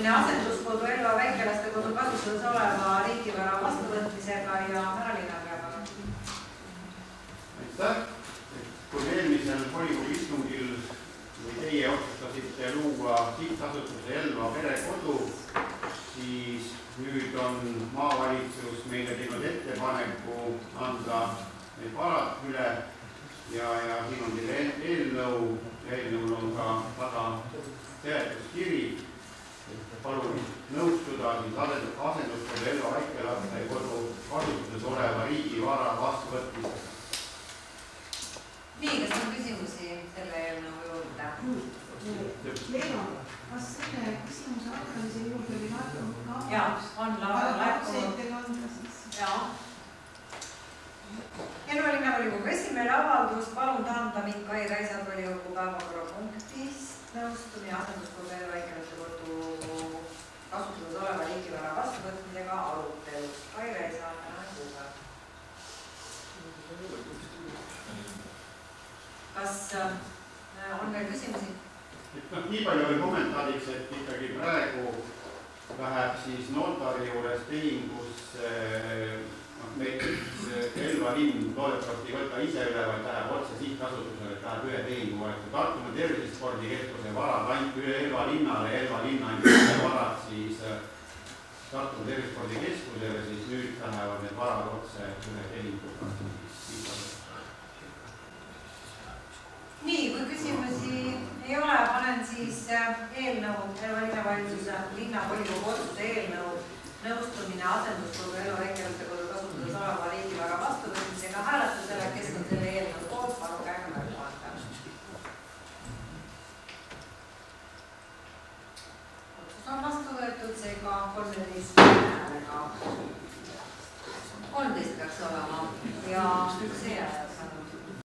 nõustumine asenduskodu Elva väikelaste kodu kasutuses oleva riigivara vastuvõtmisega ja Märalina peab. Aitäh! Kui eelmisel volikogu istungil või teie otsustasite luua sihtasutuse Elva perekodu, siis nüüd on maavalitsus meile teinud ettepaneku anda need varad üle ja siin on teil eelnõu ja eelnõul on ka taga seletuskiri. Palun nõustuda siis asenduskodu Elva väikelaste kodu kasutuses oleva riigivara vastuvõtmisega. Nii, kas on küsimusi selle eelnõu juurde? Leena, kas selle küsimuse hakkamise juurde oli laekunud ka? Jaa, on laekunud. Jaa. Elva linnavolikogu esimene avaldus, palun taandamik Kai Raisad volikogu päevakorrapunktist nõustumine asenduskodu Elva väikelaste kodu kasutuses oleva riigivara vastuvõtmisega arutelus. Kai Raisad, tänane kuupäev. Kas on veel küsimusi? Nii palju oli kommentaariks, et ikkagi praegu läheb siis notari juures tehingus Elva linn loodetavasti ei võta ise üle, vaid läheb otse sihtasutusele, et läheb ühe tehingu. Tartumaa tervisespordikeskuse varad ainult üle Elva linnale, Elva linna ainult varad siis Tartumaa tervisespordikeskusele, siis nüüd lähevad need varad otse ühe tehinguga. Nii, kui küsimusi ei ole, panen siis eelnõu Elva linnavalitsuse linnavolikogu otsuse eelnõu nõustumine asenduskodu Elva väikelaste kodu kasutuses oleva riigivara vastuvõtmisega hääletusele, kes on selle eelnõu poolt, palun käega märku anda. Otsus on vastu võetud, seega 13 häälega. 13 peaks olema ja üks jääb.